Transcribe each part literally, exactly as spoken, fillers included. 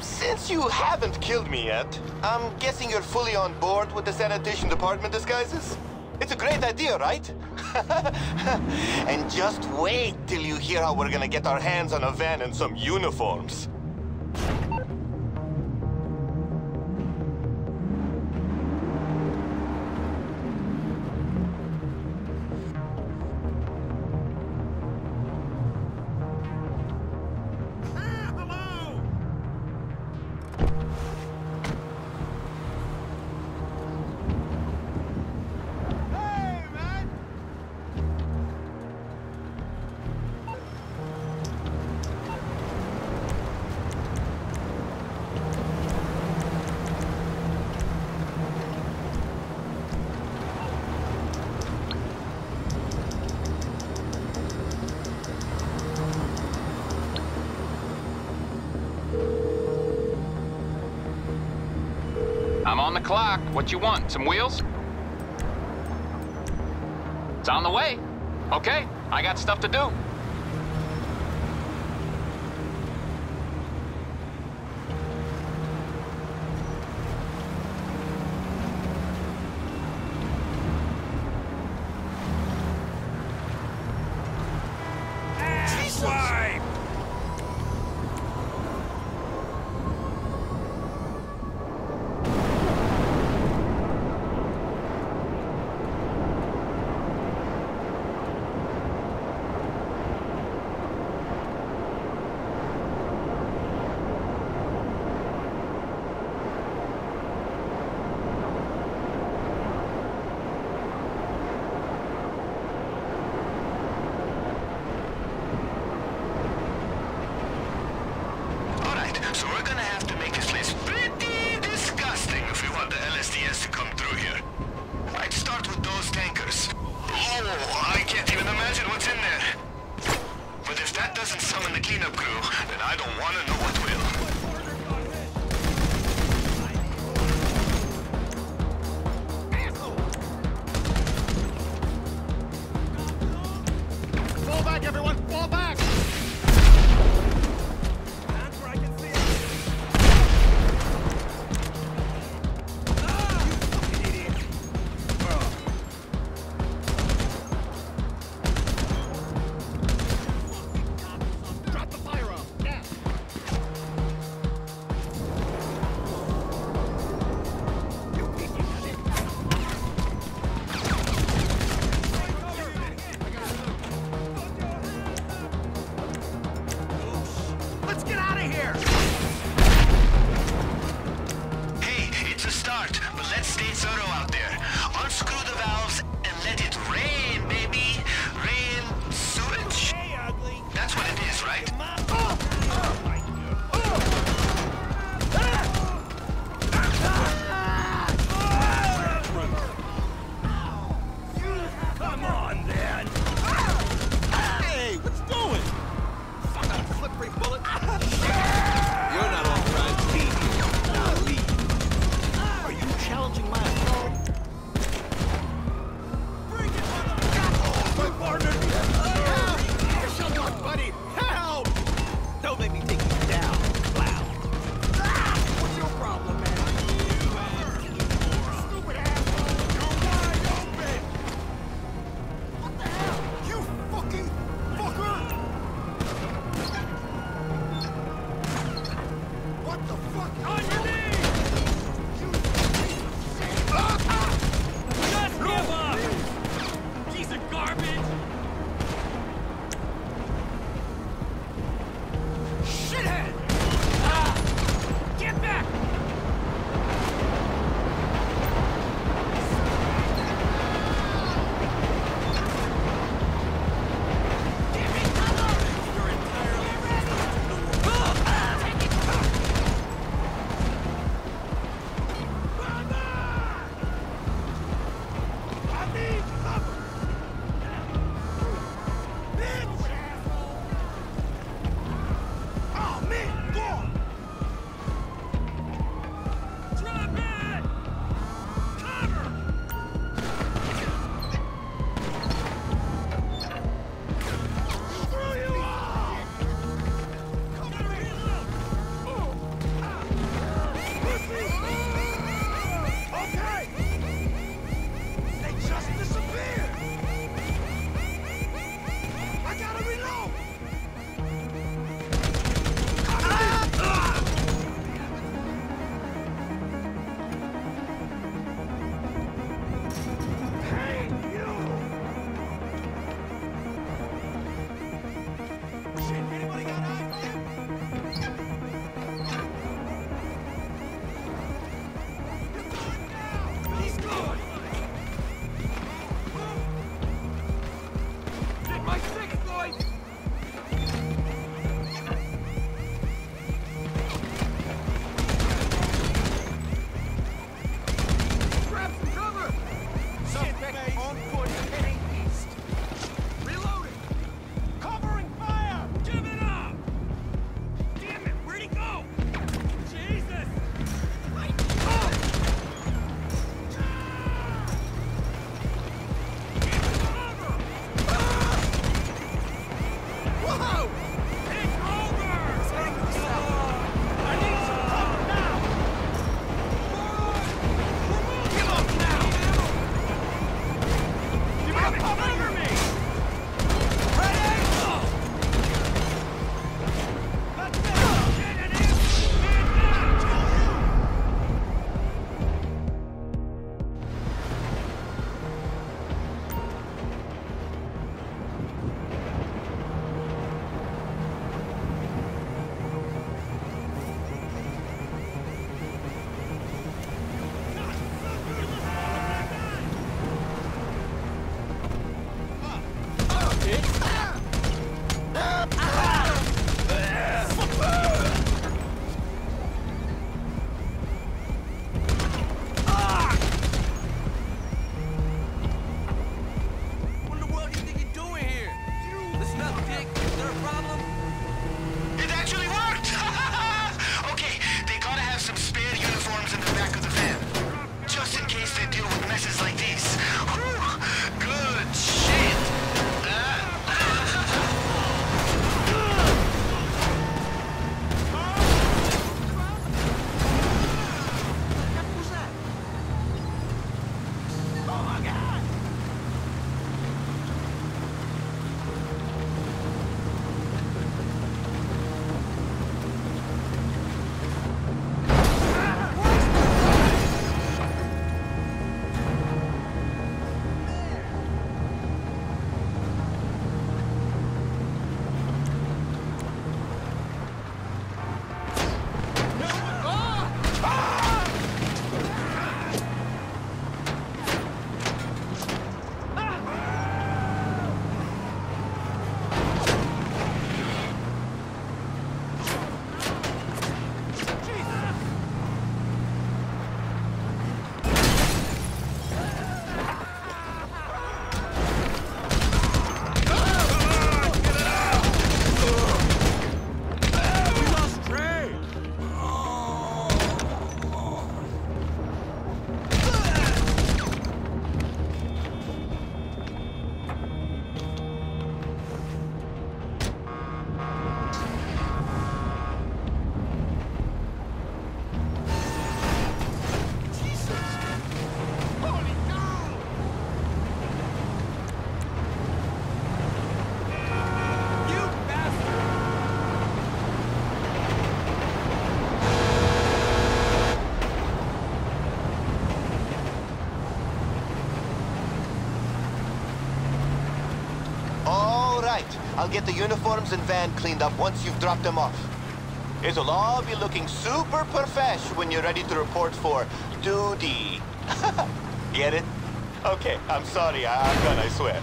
Since you haven't killed me yet, I'm guessing you're fully on board with the sanitation department disguises? It's a great idea, right? And just wait till you hear how we're gonna get our hands on a van and some uniforms. I'm on the clock. What you want? Some wheels? It's on the way. Okay, I got stuff to do. Why? So we're gonna have to make this place pretty disgusting if we want the L S D S to come through here. I'd start with those tankers. Oh, I can't even imagine what's in there. But if that doesn't summon the cleanup crew, then I don't want to know what will. Fall back, everyone! Fall back! right. I'll get the uniforms and van cleaned up once you've dropped them off. It'll all be looking super profesh when you're ready to report for duty. Get it? Okay, I'm sorry. I I'm done, I swear.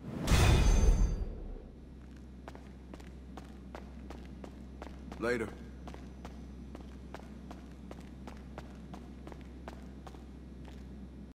Later.